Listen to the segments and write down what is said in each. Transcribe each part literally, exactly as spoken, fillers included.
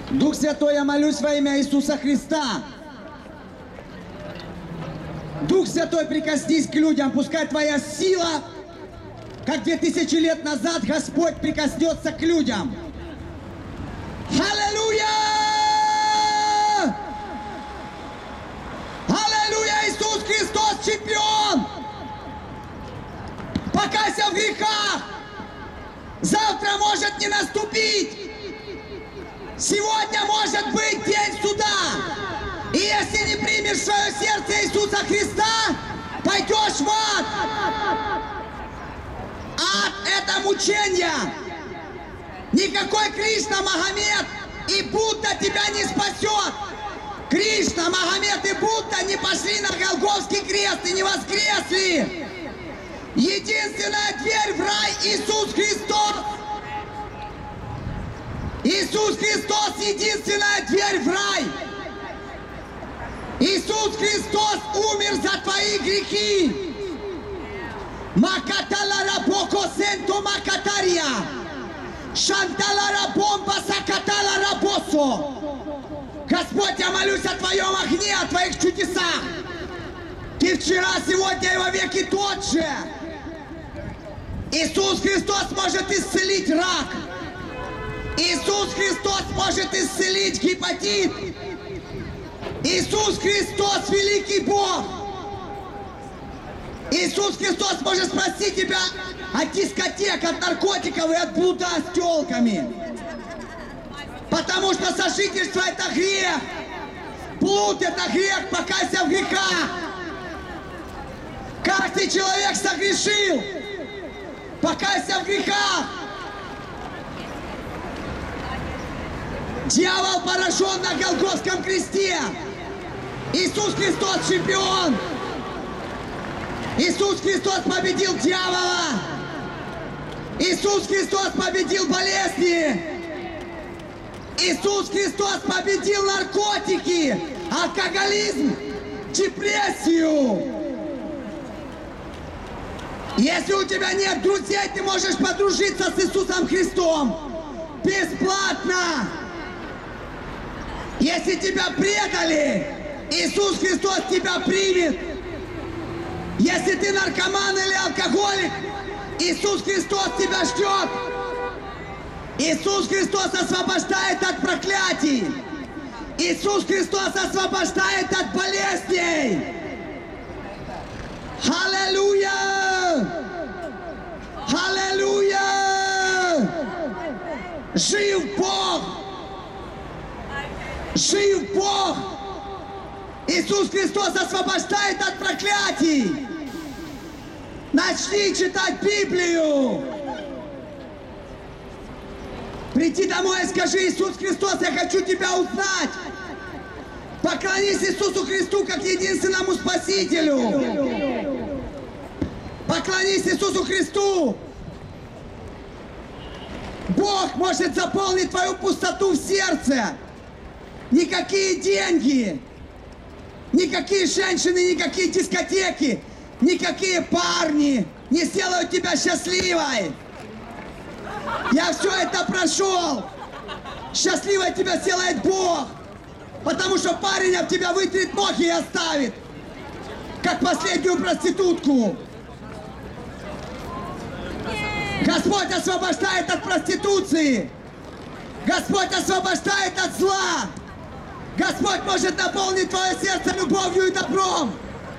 Дух Святой, я молюсь во имя Иисуса Христа. Дух Святой, прикоснись к людям, пускай Твоя сила, как две тысячи лет назад, Господь прикоснется к людям. Аллилуйя! Аллилуйя! Иисус Христос чемпион! Покайся в грехах! Завтра может не наступить! Сегодня может быть день суда! И если не примешь в свое сердце Иисуса Христа, пойдешь в ад! Ад – это мучение! Никакой Кришна, Магомед и Будда тебя не спасет! Кришна, Магомед и Будда не пошли на Голгофский крест и не воскресли! Единственная дверь в рай – Иисус Христос! Иисус Христос – единственная дверь в рай! Иисус Христос умер за твои грехи! Макаталара боко сенто макатария! Шанталара бомба сакаталара босо! Господь, я молюсь о Твоем огне, о Твоих чудесах! Ты вчера, сегодня и во веки тот же! Иисус Христос может исцелить рак! Иисус Христос может исцелить гепатит! Иисус Христос – великий Бог! Иисус Христос может спасти тебя от дискотек, от наркотиков и от блуда с тёлками! Потому что сожительство – это грех! Блуд – это грех, покайся в грехах! Каждый человек согрешил! Покайся в грехах! Дьявол поражен на Голгофском кресте! Иисус Христос чемпион! Иисус Христос победил дьявола! Иисус Христос победил болезни! Иисус Христос победил наркотики, алкоголизм, депрессию! Если у тебя нет друзей, ты можешь подружиться с Иисусом Христом бесплатно! Если тебя предали, Иисус Христос тебя примет! Если ты наркоман или алкоголик, Иисус Христос тебя ждет! Иисус Христос освобождает от проклятий! Иисус Христос освобождает от болезней! Аллилуйя! Аллилуйя! Жив Бог! Жив Бог! Иисус Христос освобождает от проклятий! Начни читать Библию! Приди домой и скажи: Иисус Христос, я хочу Тебя узнать! Поклонись Иисусу Христу как единственному Спасителю! Поклонись Иисусу Христу! Бог может заполнить твою пустоту в сердце! Никакие деньги, никакие женщины, никакие дискотеки, никакие парни не сделают тебя счастливой! Я все это прошел! Счастливой тебя сделает Бог! Потому что парень об тебя вытрет ноги и оставит, как последнюю проститутку! Господь освобождает от проституции! Господь освобождает от зла! Господь может наполнить твое сердце любовью и добром!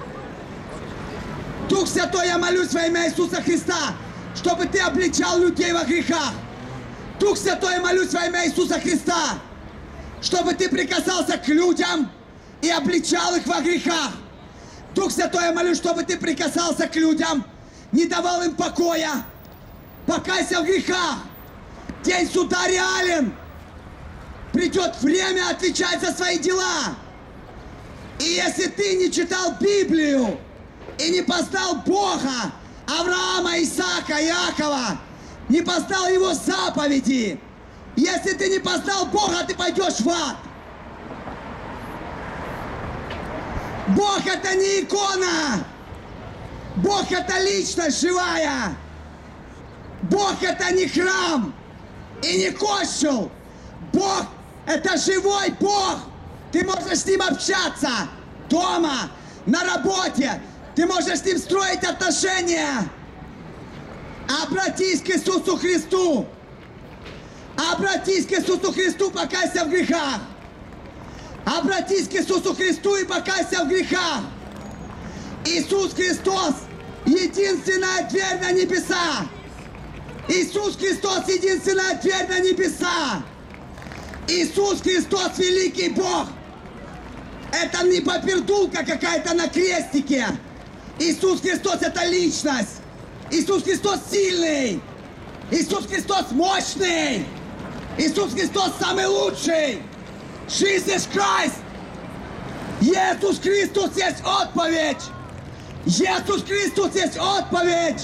Дух Святой, я молюсь во имя Иисуса Христа, чтобы Ты обличал людей во грехах! Дух Святой, я молюсь во имя Иисуса Христа, чтобы Ты прикасался к людям и обличал их во грехах! Дух Святой, я молюсь, чтобы Ты прикасался к людям, не давал им покоя! Покайся в грехах! День суда реален! Придет время отвечать за свои дела! И если ты не читал Библию и не познал Бога, Авраама, Исаака, Иакова, не познал Его заповеди, если ты не познал Бога, ты пойдешь в ад! Бог — это не икона! Бог — это личность живая! Бог — это не храм и не костел! Бог — Это живой Бог. Ты можешь с Ним общаться дома, на работе. Ты можешь с Ним строить отношения. Обратись к Иисусу Христу. Обратись к Иисусу Христу, покайся в грехах. Обратись к Иисусу Христу и покайся в грехах. Иисус Христос — единственная дверь на небеса. Иисус Христос — единственная дверь на небеса. Иисус Христос — великий Бог. Это не попердулка какая-то на крестике. Иисус Христос — это личность. Иисус Христос сильный. Иисус Христос мощный. Иисус Христос самый лучший. Jesus Christ. Иисус Христос есть отповедь. Иисус Христос есть отповедь.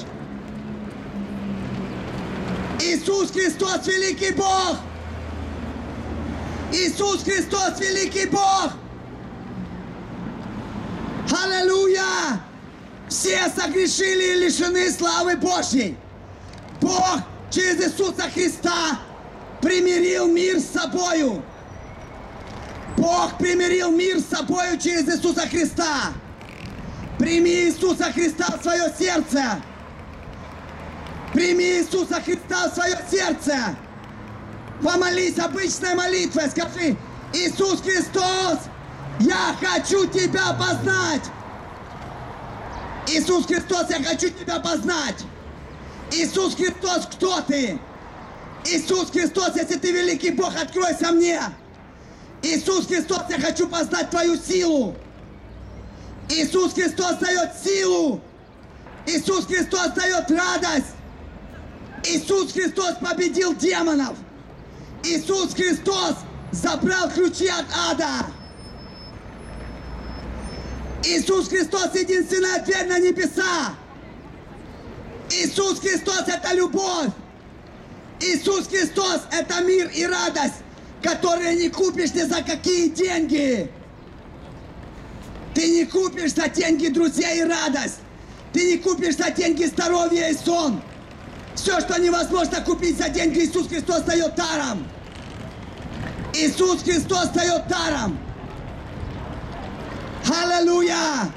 Иисус Христос великий Бог. Иисус Христос великий Бог. Аллилуйя. Все согрешили и лишены славы Божьей. Бог через Иисуса Христа примирил мир с собою. Бог примирил мир с собою через Иисуса Христа. Прими Иисуса Христа в свое сердце. Прими Иисуса Христа в свое сердце. Помолись обычной молитвой. Скажи: Иисус Христос, я хочу Тебя познать. Иисус Христос, я хочу Тебя познать. Иисус Христос, кто Ты? Иисус Христос, если Ты великий Бог, откройся мне. Иисус Христос, я хочу познать Твою силу. Иисус Христос дает силу. Иисус Христос дает радость. Иисус Христос победил демонов. Иисус Христос забрал ключи от ада. Иисус Христос — единственная дверь на небеса. Иисус Христос — это любовь. Иисус Христос — это мир и радость, которые не купишь ни за какие деньги. Ты не купишь за деньги друзей и радость. Ты не купишь за деньги здоровье и сон. Все, что невозможно купить за деньги, Иисус Христос дает даром. Иисус Христос дает даром. Аллилуйя!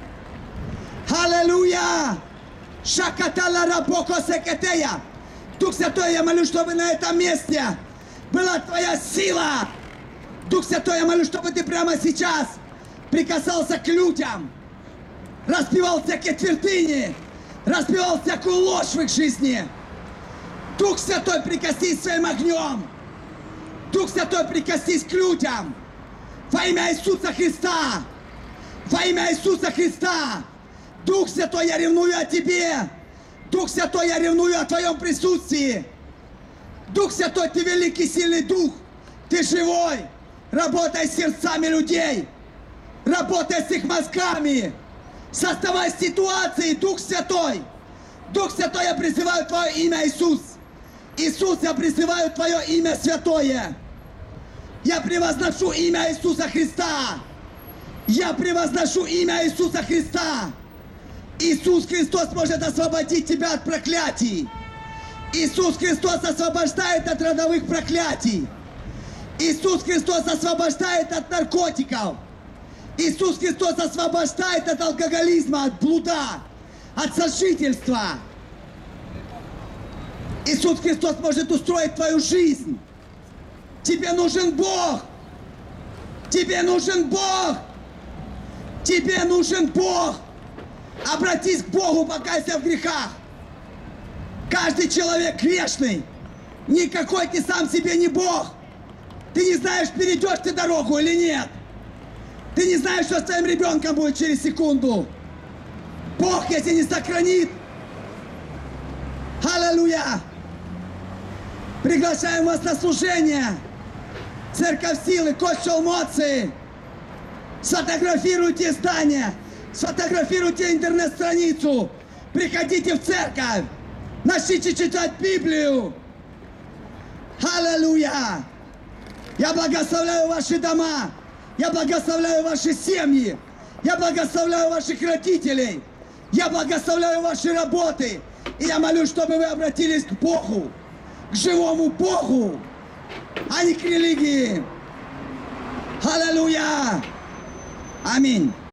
Аллилуйя! Шакатала рабоко секетея. Дух Святой, я молю, чтобы на этом месте была Твоя сила. Дух Святой, я молю, чтобы Ты прямо сейчас прикасался к людям, разбивал всякие твердыни, разбивал всякую ложь в их жизни. Дух Святой, прикоснись своим огнем. Дух Святой, прикоснись к людям. Во имя Иисуса Христа. Во имя Иисуса Христа. Дух Святой, я ревную о Тебе. Дух Святой, я ревную о Твоем присутствии. Дух Святой, Ты великий, сильный Дух. Ты живой. Работай с сердцами людей. Работай с их мозгами. Создавай ситуации, Дух Святой. Дух Святой, я призываю Твое имя, Иисус. Иисус, я призываю Твое имя святое. Я превозношу имя Иисуса Христа. Я превозношу имя Иисуса Христа. Иисус Христос может освободить тебя от проклятий. Иисус Христос освобождает от родовых проклятий. Иисус Христос освобождает от наркотиков. Иисус Христос освобождает от алкоголизма, от блуда, от сожительства. Иисус Христос может устроить твою жизнь. Тебе нужен Бог. Тебе нужен Бог. Тебе нужен Бог. Обратись к Богу, покайся в грехах. Каждый человек грешный. Никакой ты сам себе не Бог. Ты не знаешь, перейдешь ты дорогу или нет. Ты не знаешь, что с твоим ребенком будет через секунду. Бог, если не сохранит. Аллилуйя. Приглашаем вас на служение. Церковь силы, Костел Моци. Сфотографируйте здание. Сфотографируйте интернет-страницу. Приходите в церковь. Начните читать Библию. Аллилуйя. Я благословляю ваши дома. Я благословляю ваши семьи. Я благословляю ваших родителей. Я благословляю ваши работы. И я молю, чтобы вы обратились к Богу. К живому Богу, а не к религии. Аллилуйя! Аминь.